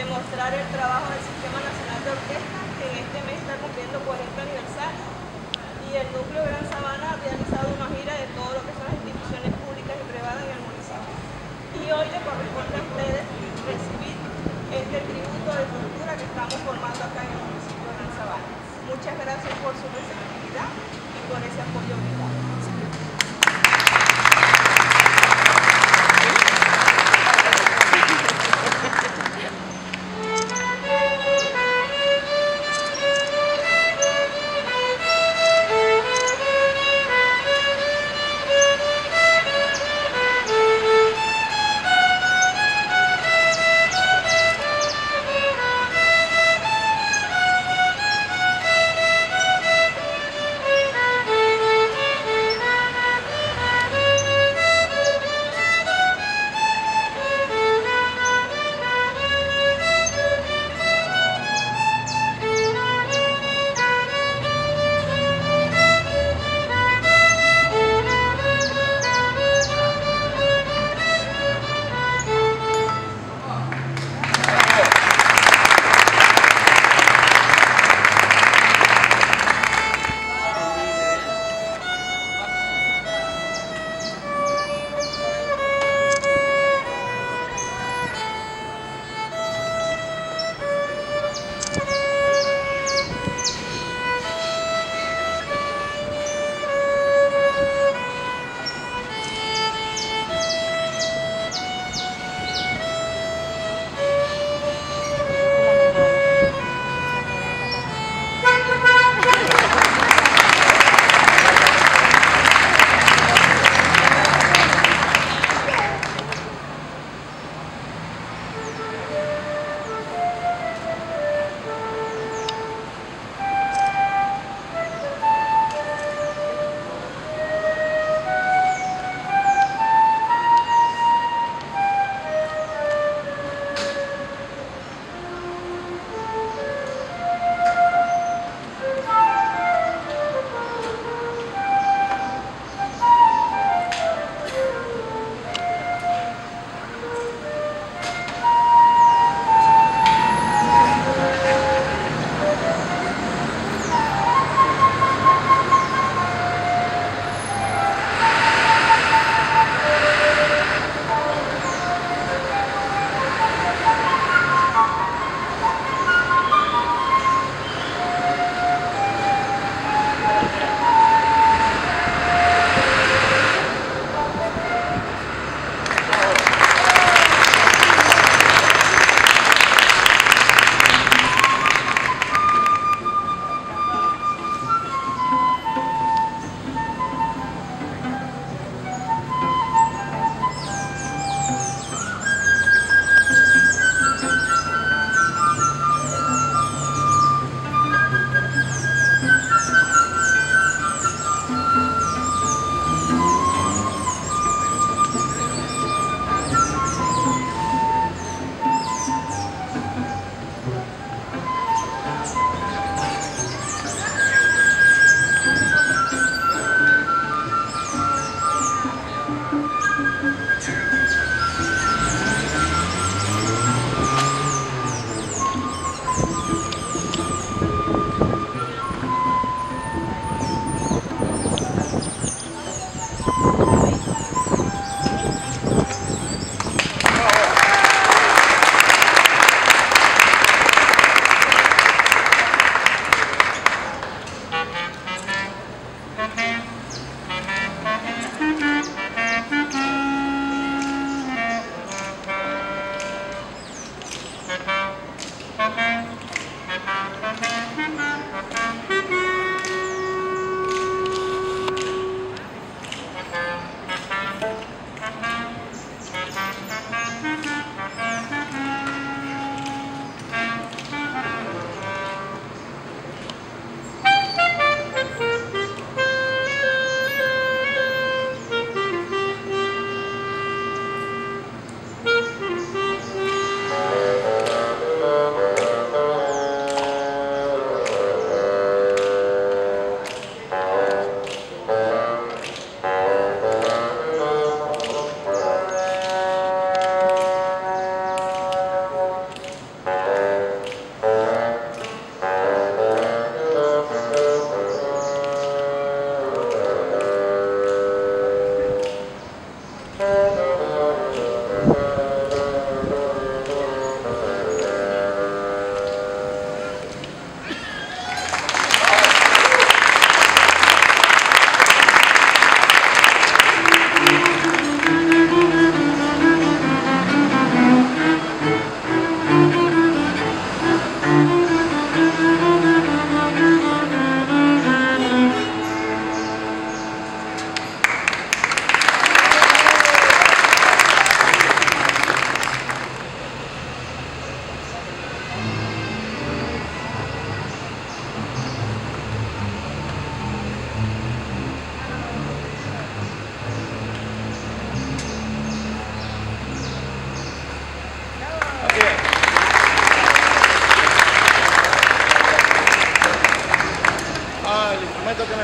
demostrar el trabajo del Sistema Nacional de Orquesta, que en este mes está cumpliendo 40 aniversario, y el Núcleo Gran Sabana ha realizado una gira de todo lo que son las instituciones públicas y privadas en el municipio. Y hoy le corresponde a ustedes recibir este tributo de cultura que estamos formando acá en el municipio de Gran Sabana. Muchas gracias por su receptividad y por ese apoyo brindado.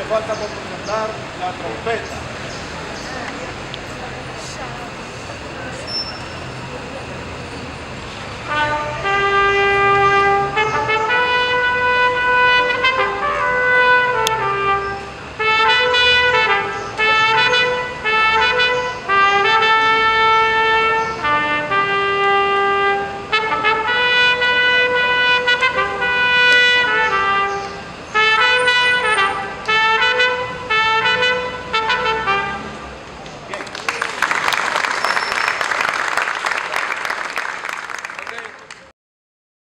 me falta por presentar la trompeta.